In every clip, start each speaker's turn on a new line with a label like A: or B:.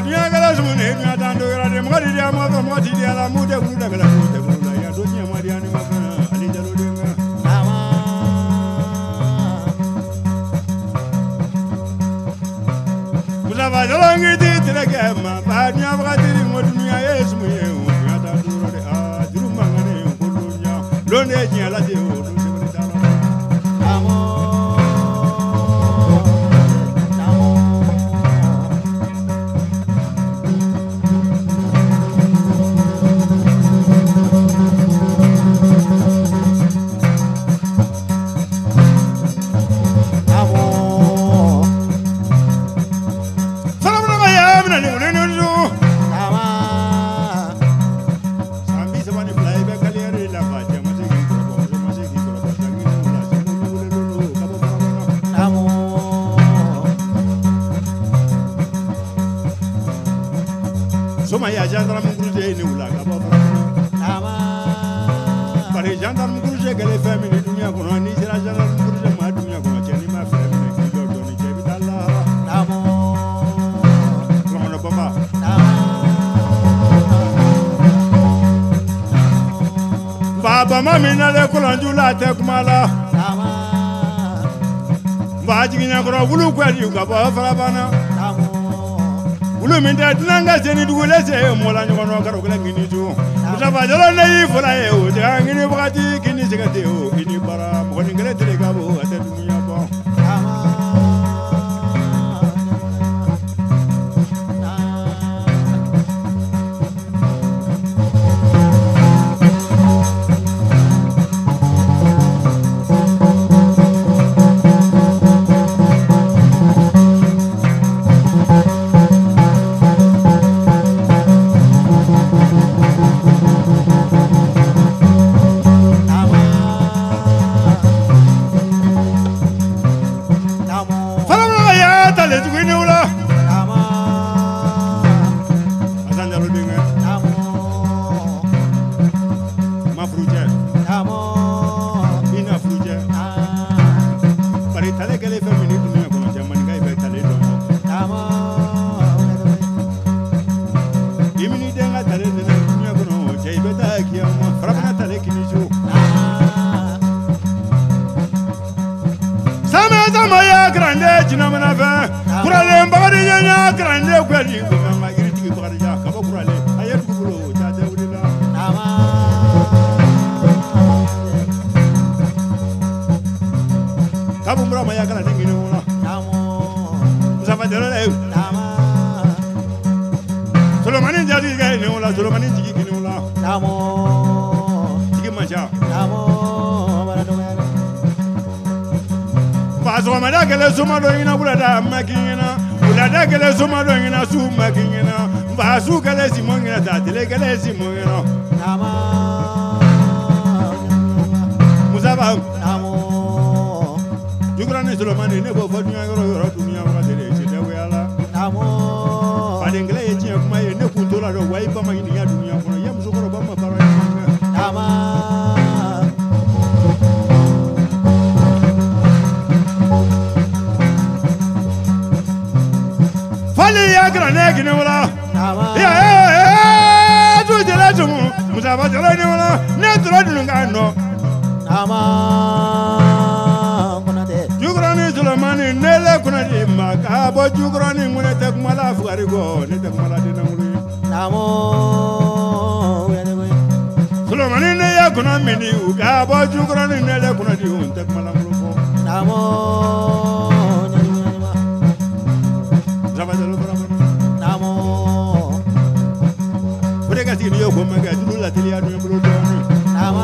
A: dunia kala sumune dunia tando kala de mari dia ma ko mati dia la mu de kala ya do nya ma dia ni ma kana ali jalo de nga kula ba jalo ngi di tere ma ba nya ba di mo dunia yesu mu ye dunia tando de a duru ma ngane ko dunia lo ne nya la de o do se bari dala Soma ya gendarme cruje ni wula ka ba ama pare gendarme cruje gele family dunia ko ni sira gendarme cruje ma dunia ko ni ma family ki do do ni je bidalla namo baba baba mami na le ko lanjula te kumala ama ba jiginya ko wulu ko di ka ba fara bana ulu minta tunanga seni dugule se mola nyono karo kala ngini tu usaba jolo nei fola e o te ngini bakati kini sigate o ini bara mo ni ngere tere gabo ate dunia bo Maya grande jinamana fa kurale mbagari nya grande kweli ko ma iriti ko ja ka ba kurale ayet ko bulo ja de wulila nama kabu mbra maya grande ngine wona namo musama dere nama solomani jadi ga ne wala solomani jigi ngine wala namo jigi maja namo Azoma da gele suma do ina bulada makina bulada gele suma do ina su makina ba su gele simongina ta tele gele simongina nama musaba namo jugrani solomani ne bo fodnya yoro dunia wa dele chede wala namo padengele yechi kuma ye ne kuntola do wai ba magini ya dunia kono yam sukoro ba ma bara nama ya grane gine wala ya tu jela jumu musaba jela ni wala ne dro dunga no nama kunade jugrani sulamani nele kunade maka bo jugrani ngune tek mala fugari go ne tek mala dina ngulu namo wele we sulamani ne ya kuna mini uga bo jugrani nele kunade un tek mala ngulu namo Kasi yo ko maga dulu la tele adu mbolo doni nama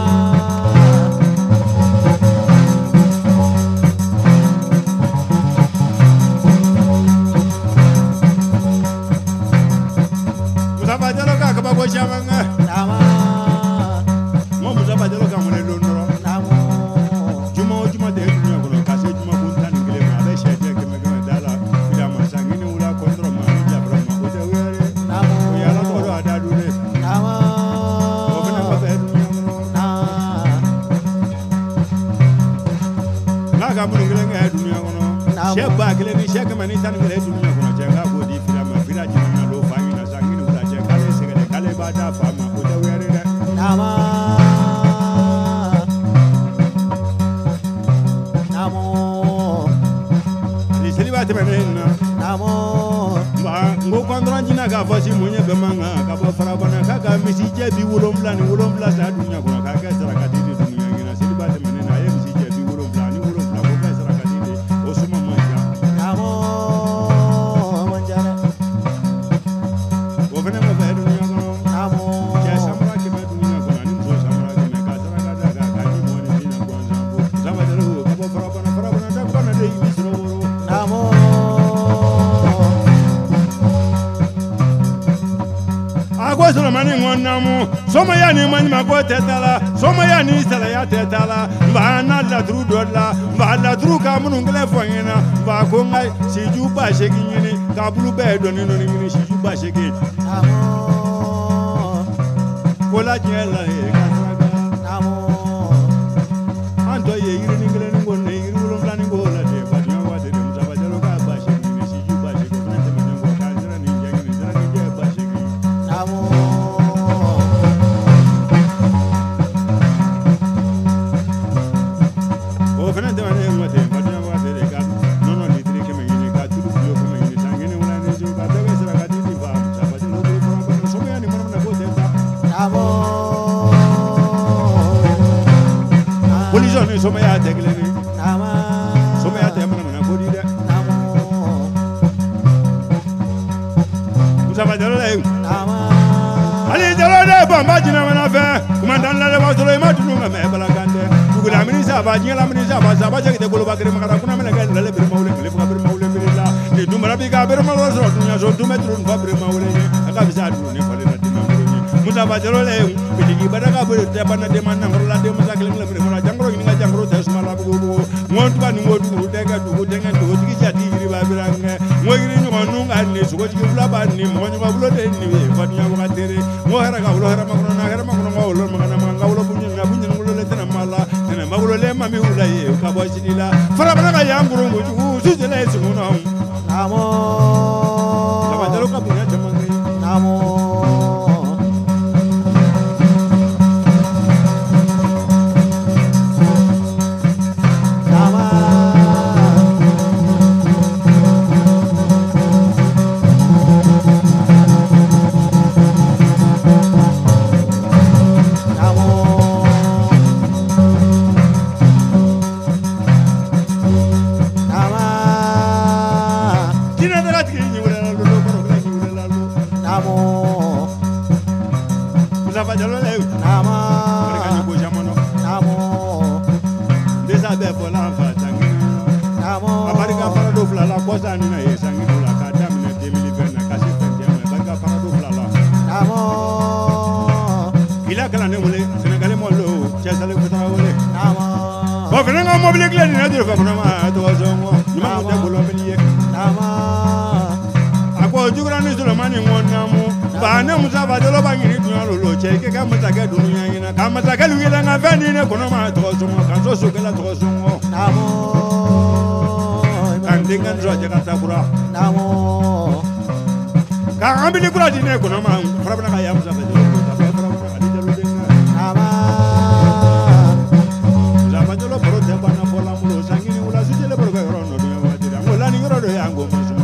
A: musaba jalo ka ba go shamanga nama mo musaba jalo ka mo le londoro nama juma de dunya ko ka se juma ko tan ngile ma be shete ke me dala bila masangini ula kontro ma ja bro ma ko te were nama ya la ko ada dule Kamu ngelenge dunia kono sheba keleni sheka mani tan ngele dunia kono jenga bodi fira ma fira jina lo fa bada fama o da were de
B: Nama Namo
A: ni seliba te menena
B: Namo
A: ba ngo kondran jina ga fosi munye be manga ka bo fara bana ka ga misi je bi wolom bla sa dunya ko ka ka sara ka didi dunya ngina seliba te menena ye misi je bi wolom bla ko ka sara ka didi o suma manja
B: Namo manjara
A: o fene ma fa dunya ko
B: Namo
A: ya samra ke me dunya ko ani so samra ke me ka sara ka ga ni mo ni dina ko zambu zama de ro ka bo fara bana da ko na de misro woro
B: Namo
A: Agwa solo mani ngonamu soma ya ni mani mako tetala soma ya ni sala ya tetala mba na la tru dola mba la tru ka munu ngale fonyena mba ko ngai siju ba shegi nyini ka bulu be do ni no ni siju ba shegi
B: Namo
A: kola jela e ka traga
B: Namo
A: ando ye yiri ni ngale ngo ne yiri ulo mla ni ngola de ba nya wa de mza ba jalo ka ba shegi ni siju ba shegi na te mene ngo ka zira ni jegi ni zira ni je ba shegi
B: Namo
A: o fana de mane ngote ba nya wa de ka no no ni tri ke me ni ka tu du ko me ni sangene wala ni jo ka de sira ka di ba mza ba jalo ko ko so me ya ni mana na ko de ta
B: Namo
A: polizo ni so me ya de gle ni
B: Nama
A: so me ya de mana na ko di de
B: Namo
A: mza ba jalo le
B: Nama
A: ali jalo de ba ma jina mana fe kuma dan la ba so le ma tunu nga me bala gande bugula minisa ba jingala minisa ba sa ba jage de golo ba kire makara kuna mele ga le bir mawle le fa bir mawle bir la ni du mara bi ga bir mawle so dunya so du metru fa bir mawle ni aka bi sa du ni fa le na di mawle ni musa ba jalo le bi digi ba daga bu te ba na de man na la de musa kele le bir mawle jangro ni nga jangro te suma la bu bu ngontu ba ni ngodu de ga du de ga du digi ja di ri ba bi range ngogiri ni ngonu nga ni so ko digi bula ba ni mo ni ba bulo de ni fa nya ko tere mo hera ga bulo hera makro na hera makro ngawlo magana ngawlo bunyi na bunyi ngulo le tena mala tena magulo le mami ula ye ka bo sinila fara bana ga yanguru nguju suzele sumuno
B: Namo
A: kama jalo ka bunya jamangi
B: Namo Nama mobile gladi na dire fa kuna ma to zongo ni ma ko bolo beliye Nama
A: ako jugura ni Sulemani ngonamu ba na musa ba dolo ba ngini tunya lo che ke ka musa ga dunu nya ngina ka musa ga luye nga fani ne kuna ma to zongo ka so so kala to zongo
B: Namo
A: kan dingan zo je ka takura
B: Namo
A: ka ambili kura di ne kuna ma fara bana ka ya musa ba dolo ko ta fara bana ka di dalo dinga
B: Nama
A: Bajolo boro te bana fola mulo sangini ula sujele boro ga yoro no dunya wa dira ngola ni yoro do yango musu